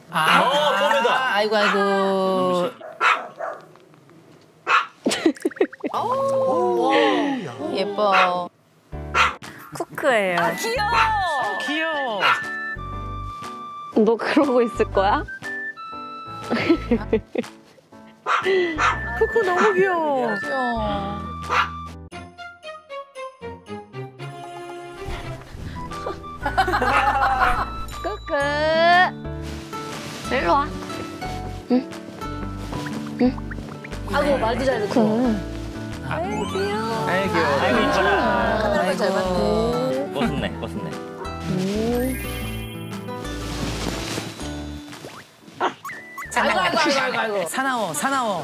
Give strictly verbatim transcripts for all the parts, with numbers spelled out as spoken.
아, 어, 뽀메다. 아이고 아이고. 오, 예뻐. 쿠크예요. 아, 귀여워. 아, 귀여워. 너 그러고 있을 거야? 쿠쿠 너무 귀여워. 귀여워. 쿠크. 일로 와. 응. 응. 아이고 말도 잘 듣고. 아이 귀여워. 아이 귀여워. 아이고 이뻐라. 카메라 잘 받네. 멋있네, 멋있네. 아이고 아이고 아이고 아이고. 사나워, 사나워.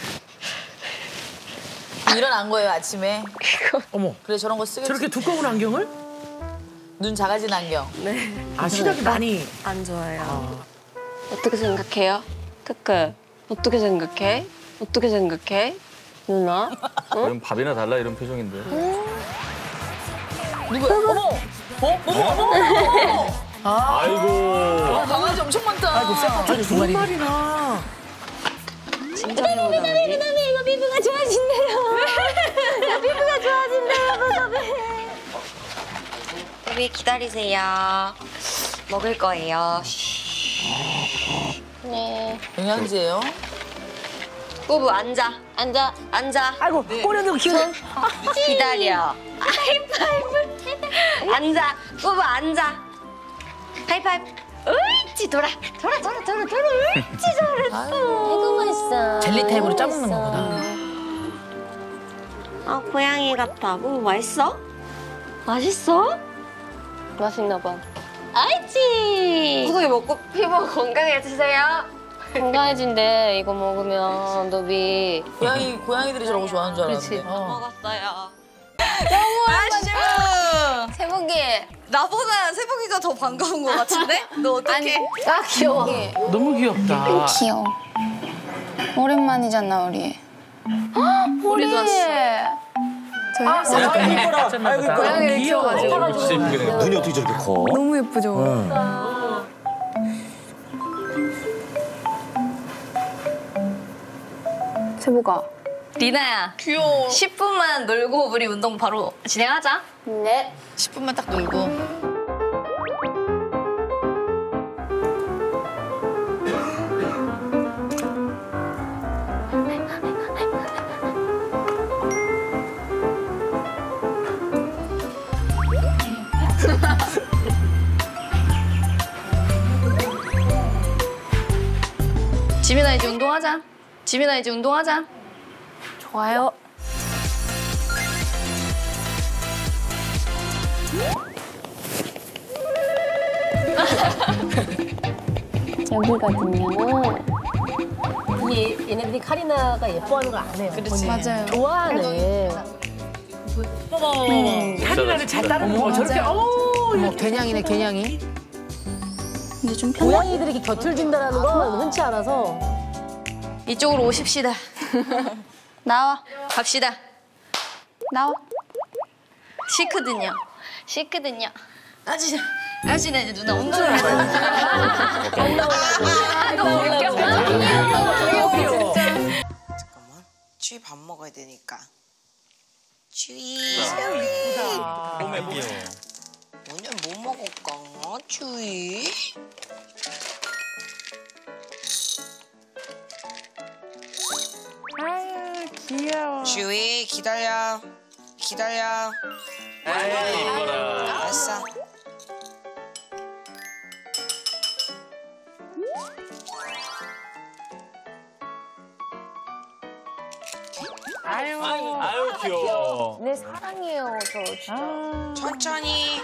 일어난 거예요 아침에. 어머, 그래 저런 거 쓰겠지. 저렇게 두꺼운 안경을? 눈 작아진 안경. 네. 아, 시력이 많이. 안 좋아요. 어떻게 생각해요? 크크. 어떻게 생각해? 어떻게 생각해? 누나? 그럼 밥이나 달라 이런 표정인데. 누구야? 어머. 어? 어머 어머 어머. 아이고. 아, 강아지 엄청 많다. 아이고, 쇠파차이 두 마리. 마리나. 진짜 피부가 미나미 이거 피부가 좋아진대요. 이거 피부가 좋아진대요, 무섭이. 여기 기다리세요. 먹을 거예요. 네. 영양제예요? 부부 앉아. 앉아. 앉아. 아이고, 꼬려도 귀여워. 기다려. 하이파이브. 앉아. 부부 앉아. 하이파이브. 옳지 돌아. 돌아 돌아 돌아 돌아. 옳지 잘했어. 아이고 맛있어. 젤리 타입으로 짜먹는 거구나. 아 고양이 같아. 부부 맛있어? 맛있어? 맛있나 봐. 알지. 소고기 먹고 피부 건강해지세요. 건강해진대. 이거 먹으면 너비. 고양이 고양이들이 저런 거 좋아하는 줄 알았는데. 다 어. 먹었어요. 아쉬워. 세복이. 나보다 세복이가 더 반가운 것 같은데? 너 어떡해? 아 귀여워. 너무 귀엽다. 귀여워. 오랜만이잖아 우리. 우리도 왔어. 저희 이뻐라. 아이고, 이뻐라. 고양이를 키워가지고. 눈이 어떻게 저렇게 커? 너무 예쁘죠? 세보가. 리나야. 귀여워. 십 분만 놀고 우리 운동 바로 진행하자. 네. 십 분만 딱 놀고. 지민아 이제 운동하자. 지민아 이제 운동하자. 좋아요. 여기거든요. 얘, 얘네들이 카리나가 예뻐하는 걸 안 해요. 그렇지. 맞아요. 좋아하네. 카리나를 잘 따르는 거. 저렇게, 어우. 어머 개냥이네 개냥이. 근데 좀 편해. 고양이들이 이렇게 곁을 진다는 건 흔치 않아서. 이쪽으로 오십시다. 나와. 갑시다. 나와. 싫거든요. 싫거든요. 아지나, 아지나 이제 누나 운동을 해야 돼. 너무 웃겨. 잠깐만. 주희 밥 먹어야 되니까. 주희. 뽀메 귀여워. 오늘 뭐 먹을까? 주희. 아유, 귀여워. 주희 기다려. 기다려. 아이 이뻐라. 알았어. 아유. 아유 귀여워. 내 사랑이에요, 저 진짜. 천천히.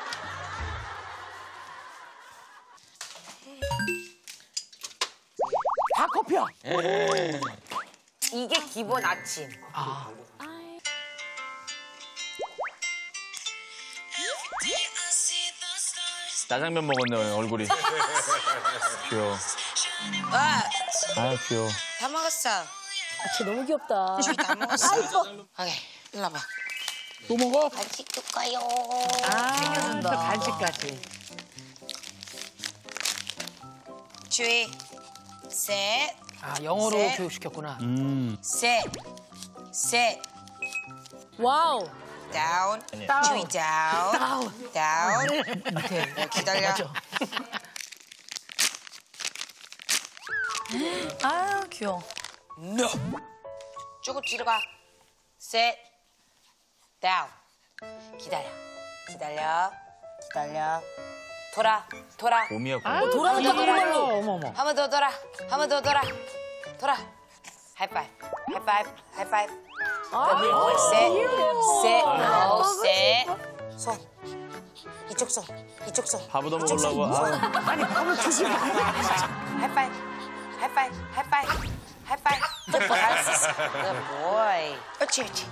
다 커피야. 이게 기본 아침. 짜장면 먹었네 얼굴이. 귀여워. 와, 아유 귀여워. 다 먹었어. 쟤 너무 귀엽다. 주희 다 먹었어. 오케이, 일로 와봐. 또 먹어? 간식 줄까요? 아, 또 간식까지. 주의. 셋. 아 영어로 셋. 교육시켰구나. 음. 셋. 셋. 와우. 다운. 다운. 주의 다운. 다운. 다운. 밑에. 기다려. 맞아. 아 귀여워. No. 조금 뒤로 가. 셋. 다운. 기다려. 기다려. 기다려. 돌아. 돌아. 곰이야, 곰. 어, 돌아간다 그러말로. 어머 어머. 한 번 더 돌아. 한 번 더 돌아. 돌아. 하이파이브. 하이파이브. 하이파이브. 아, 셋. 셋. 오, 셋. 손. 이쪽 손. 이쪽 손. 밥을 이쪽 손. 먹으려고. 손. 아. 아니 밥을 주지 마. 하이파이브. 하이파이브. 하이파이브. 하이파이브. 잘할 수 있어. Good boy. 그렇지, 그렇지.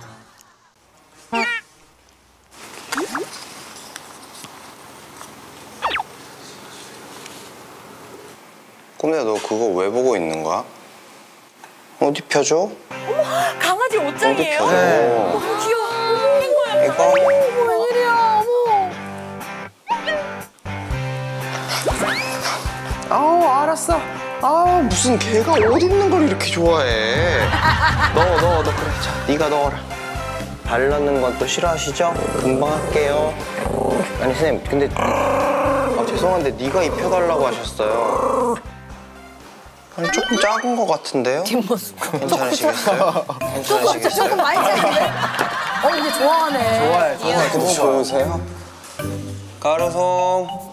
꿈이야, 너 그거 왜 보고 있는 거야? 어디 펴줘? 강아지 어디 옷장이에요? 펴줘? 너무 귀여워. 어머, 이거? 어머, 웬일이야, 어머. 아우, 알았어. 아우, 무슨 개가 옷 입는 걸 이렇게 좋아해. 넣어, 넣어, 넣어. 그래, 자, 네가 넣어라. 발 넣는 건 또 싫어하시죠? 금방 할게요. 아니, 선생님, 근데 아, 죄송한데 네가 입혀달라고 하셨어요. 아니, 조금 작은 것 같은데요? 뒷모습. 괜찮으시겠어요? 괜찮으시겠어요? 조금 많이 작은데? 어, 근데 좋아하네. 좋아요, 좋아요. 그거 좋으세요? 가로송.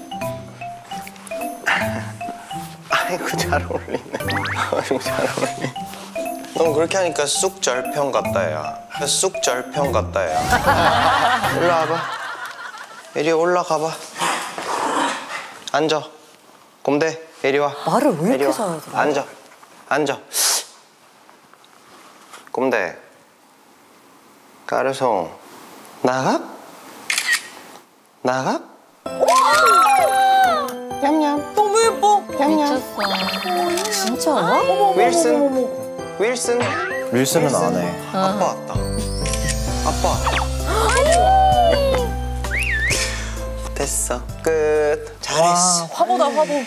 아이고, 잘 어울리네. 아이고, 잘 어울리네. 넌 그렇게 하니까 쑥절편 같다, 야. 쑥절편 같다, 야. 올라와봐. 이리 올라가봐. 앉아. 곰대, 이리 와. 말을 왜 이리 이렇게 와. 잘하더라? 앉아. 앉아. 곰대. 까르송. 나가? 나가? 냠냠. 너무 예뻐. 냠냠. 진짜? 윌슨. 윌슨. 윌슨은 안 해. 아빠 왔다. 아빠 왔다. 됐어. 끝. 잘했어. 화보다, 화보.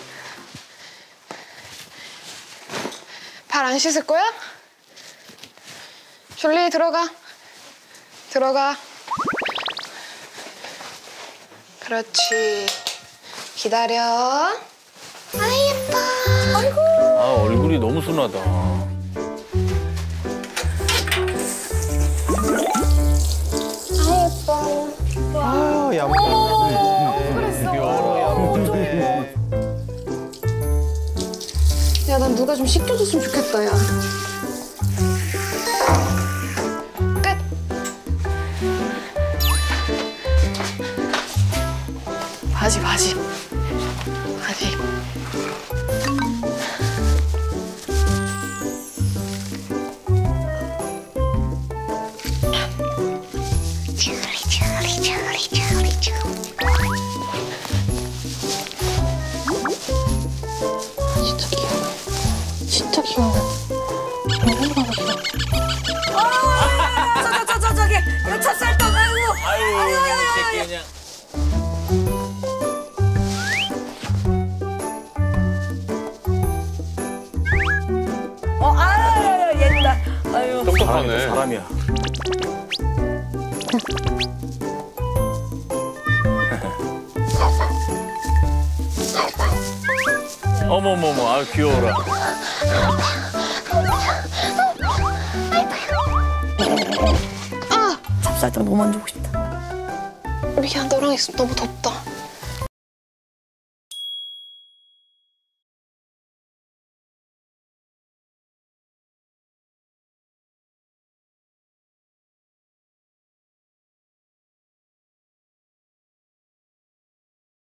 발 안 씻을 거야? 졸리 들어가. 들어가. 그렇지. 기다려. 아 예뻐. 아, 얼굴이 너무 순하다. 아 예뻐. 아유, 얌. 야, 난 누가 좀 씻겨줬으면 좋겠다, 야. 끝. 바지, 바지. 바지. 진짜 귀여워. 진짜 귀여워. 너무 귀여워. 저, 저, 저, 저, 저기. 이거 찹쌀떡, 아이고. 아유, 이 새끼 그냥. 어, 아유, 옛날. 아유. 똑똑하네. 사람이야. 어머머머, 아유, 귀여워라. 찹쌀떡 너무 만지고 싶다. 미안, 너랑 있으면 너무 덥다.